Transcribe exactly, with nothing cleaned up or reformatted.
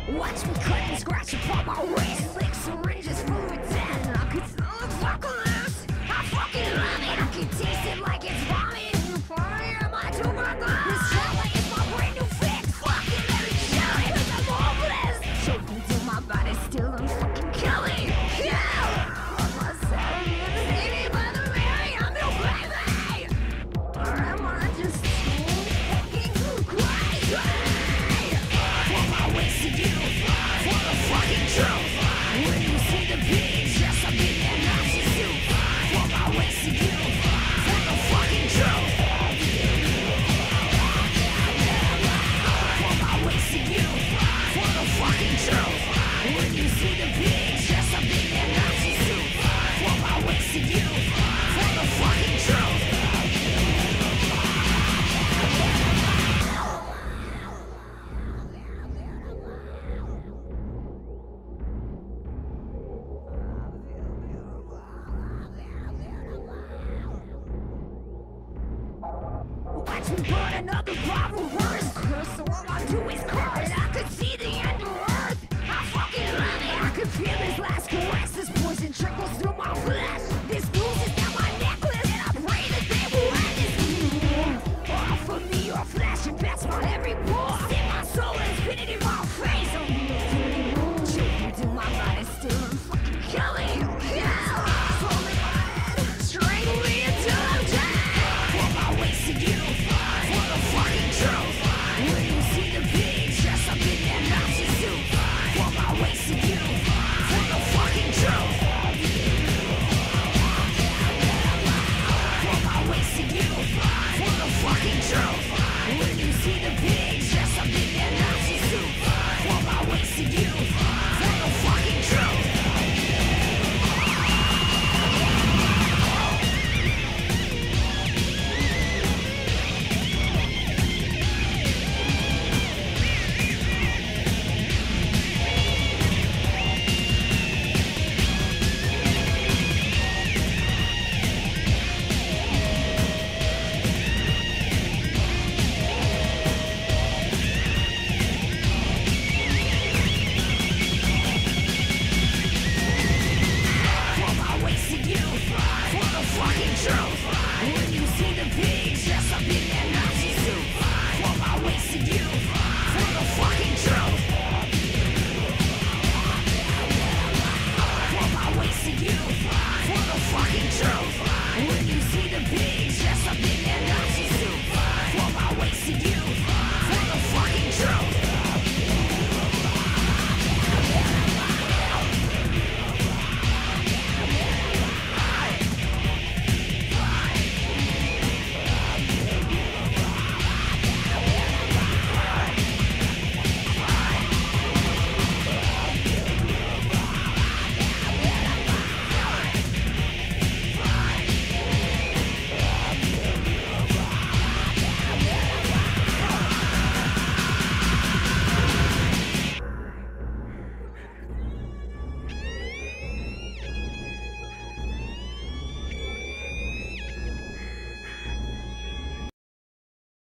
Watch me cut and scratch upon my wrist. Lick syringes full of death. I could smell the apocalypse. I fucking love it. I can taste it like it's vomit. Fire my tuberculosis. This trauma is my brand new fix. Fucking let me show it. Cause I'm hopeless. Choking till my body's still on fucking killing. Kill! I'm a savage. Baby, Mother Mary, I'm your baby. Or am I just fucking crazy? For my wasted youth. For the fucking truth. When you see the beach, yes, I'll be that Nazi suit. For my wasted youth. For the fucking truth. For my wasted youth. For the fucking truth. When you see the beach, yes, I'll be that Nazi suit. For my wasted youth. For the fucking truth. Watch me burn another Bible verse. So all I do is curse. I could see the end of earth. I fucking love it. I could feel his last caress. This poison trickles through my flesh.